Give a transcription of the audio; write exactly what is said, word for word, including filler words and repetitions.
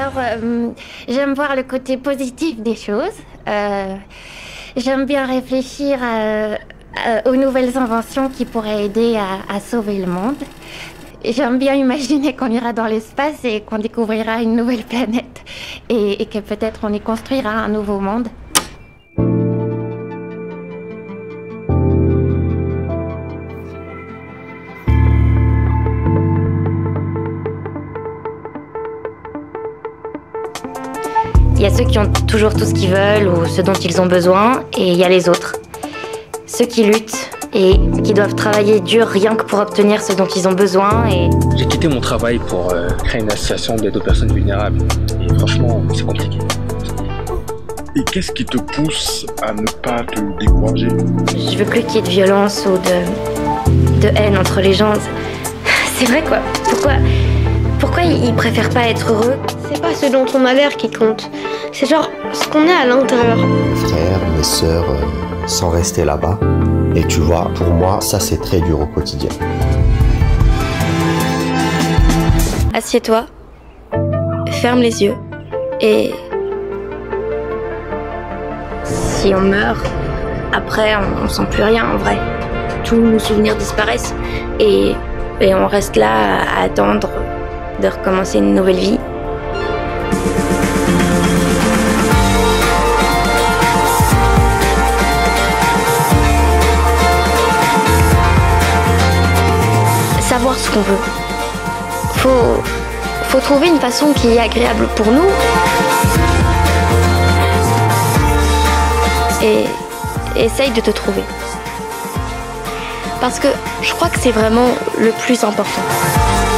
Alors, euh, j'aime voir le côté positif des choses. Euh, j'aime bien réfléchir à, à, aux nouvelles inventions qui pourraient aider à, à sauver le monde. J'aime bien imaginer qu'on ira dans l'espace et qu'on découvrira une nouvelle planète et, et que peut-être on y construira un nouveau monde. Il y a ceux qui ont toujours tout ce qu'ils veulent ou ce dont ils ont besoin, et il y a les autres. Ceux qui luttent et qui doivent travailler dur rien que pour obtenir ce dont ils ont besoin. Et... J'ai quitté mon travail pour euh, créer une association d'aide aux personnes vulnérables. Et franchement, c'est compliqué. Et qu'est-ce qui te pousse à ne pas te décourager? Je veux plus qu'il y ait de violence ou de, de haine entre les gens. C'est vrai quoi. Pourquoi, pourquoi ils préfèrent pas être heureux? C'est pas ce dont on a l'air qui compte. C'est genre ce qu'on est à l'intérieur. Mes frères, mes sœurs, euh, sans rester là-bas. Et tu vois, pour moi, ça c'est très dur au quotidien. Assieds-toi, ferme les yeux et... Si on meurt, après on, on sent plus rien en vrai. Tous nos souvenirs disparaissent et, et on reste là à attendre de recommencer une nouvelle vie. Savoir ce qu'on veut. Faut, faut trouver une façon qui est agréable pour nous. Et essaye de te trouver. Parce que je crois que c'est vraiment le plus important.